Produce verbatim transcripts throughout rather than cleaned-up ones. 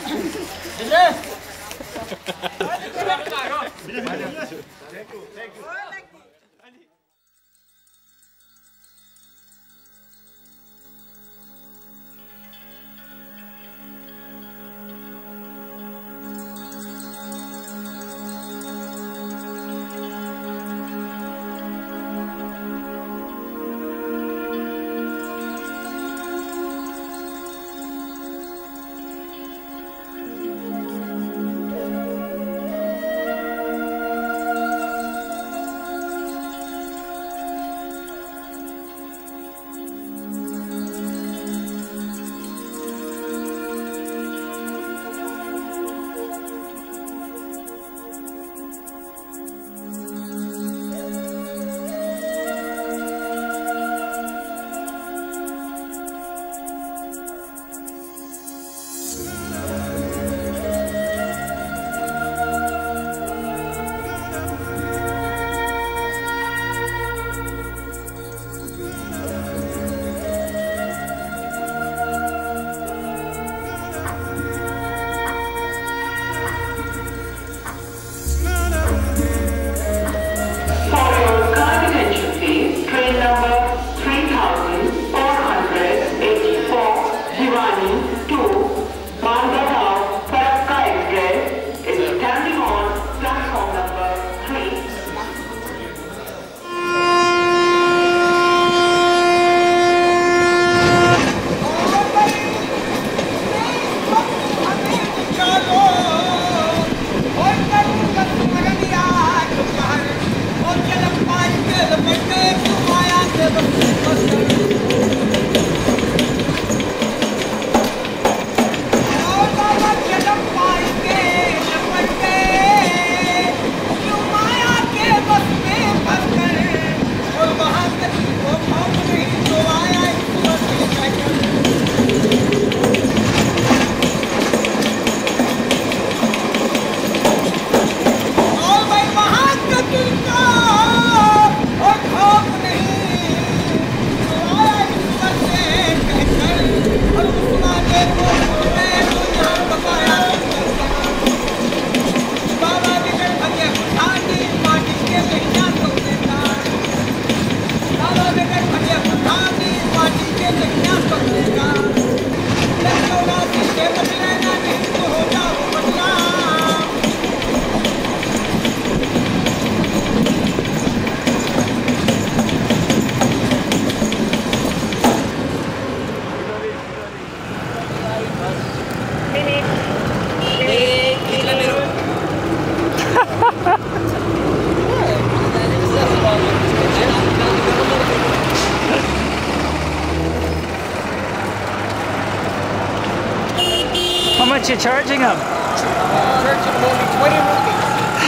How much you charging them? Uh, charging them only twenty rupees.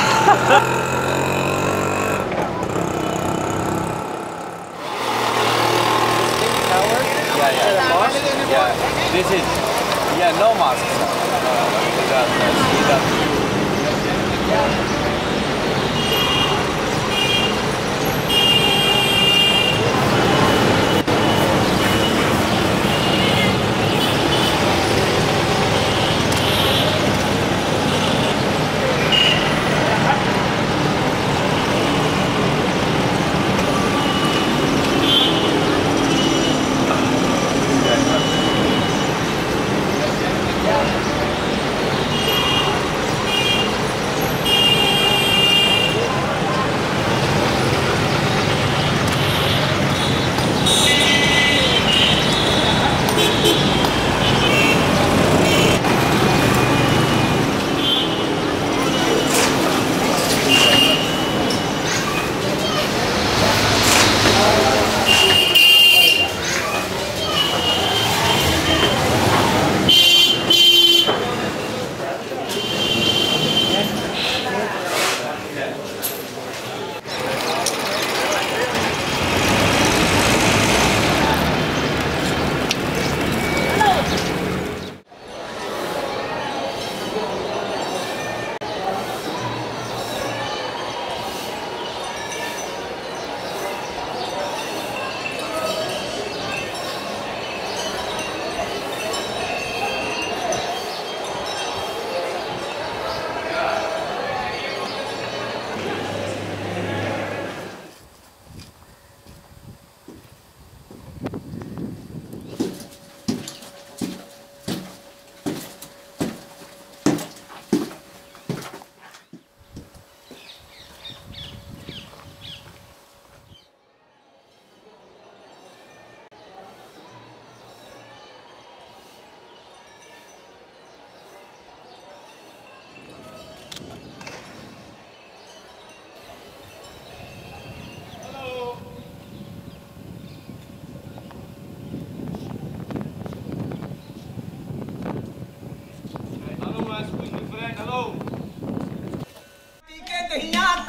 Yeah, yeah. Yeah, this is, yeah, no masks. Uh,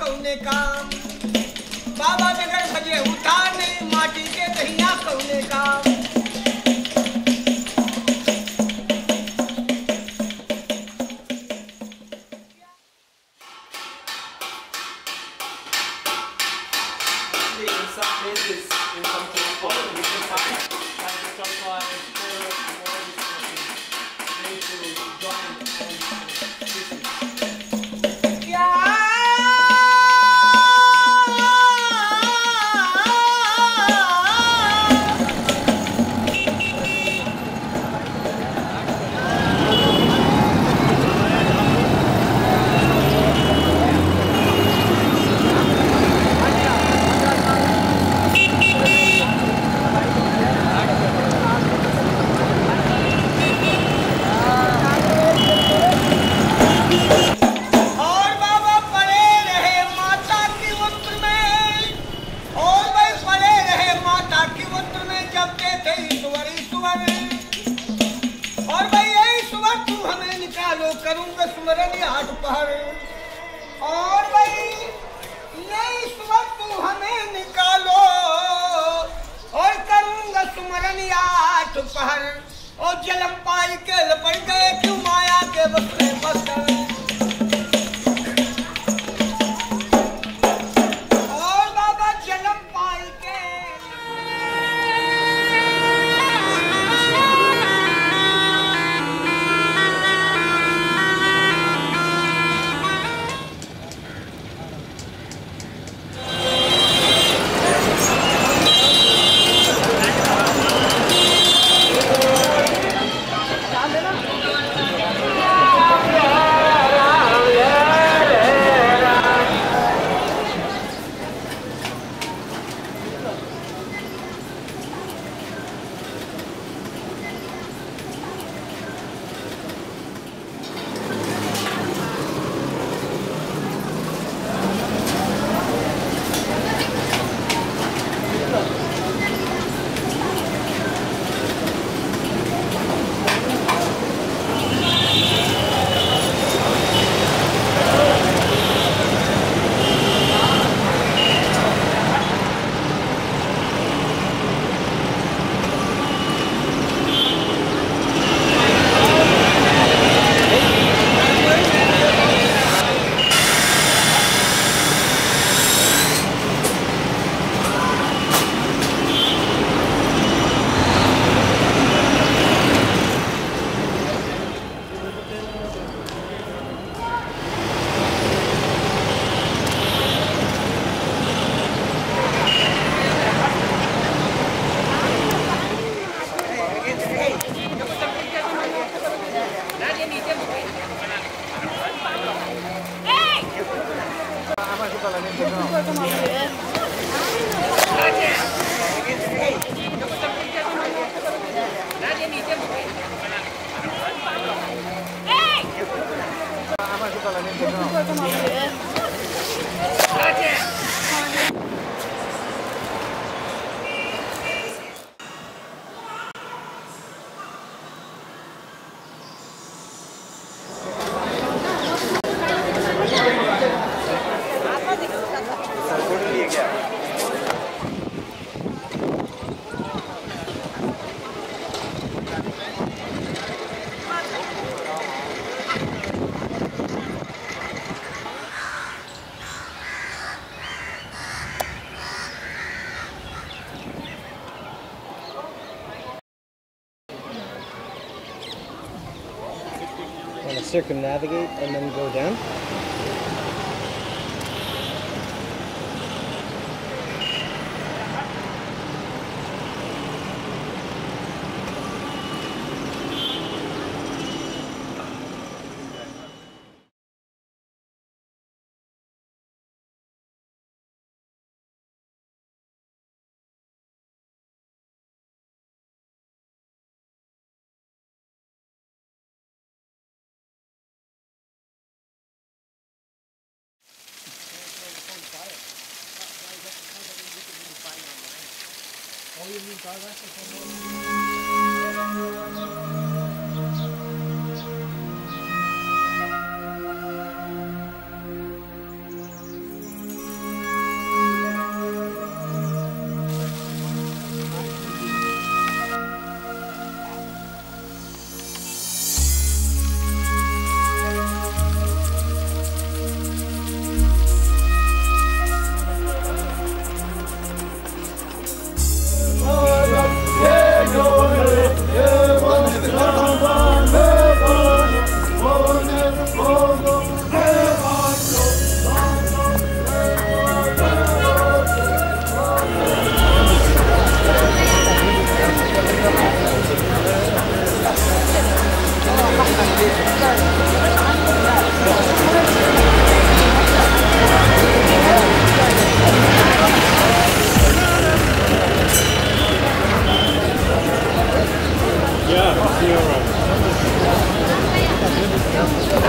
कौने काम, बाबा नगर भजे उठाने माटी के दहिया कौने काम। करूंगा सुमरन आठ पहर और भाई ये इस वक्त तू हमें निकालो और करूंगा सुमरन आठ पहर और जलम पाई के लपट गए क्यों माया के बस में बस और बाबा जलम पाई के Want to circumnavigate and then go down? Oh, you mean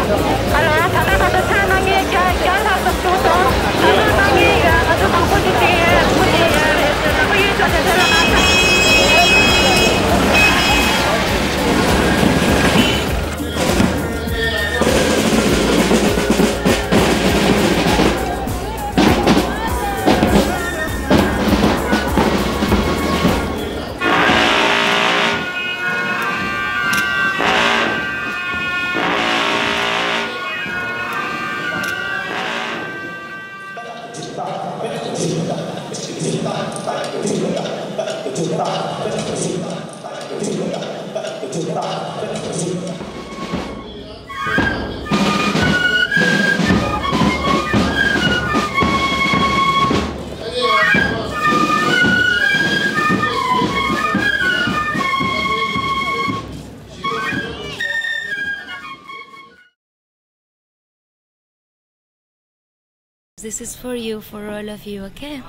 Allora, 사람마다 사랑이 잘잘하서 좋다. 사랑이 아주 바쁘지. This is for you, for all of you, okay?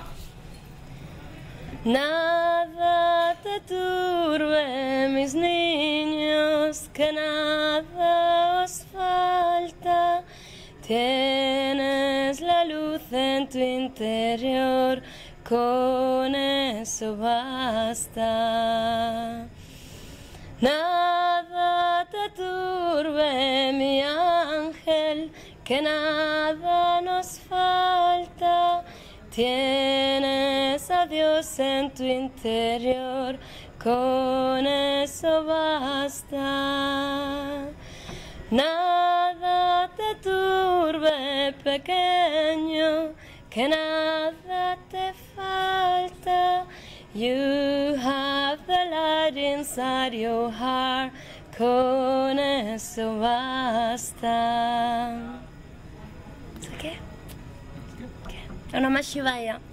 Nada te turbe, mis niños, que nada os falta. Tienes la luz en tu interior, con eso basta. Nada te turbe, mi ángel, que nada nos falta. Tienes a Dios en tu interior, con eso basta. Nada te turbe, pequeño, que nada te falta. You have the light inside your heart, con eso basta. ¿Es okay? Okay. Namah Shivaya.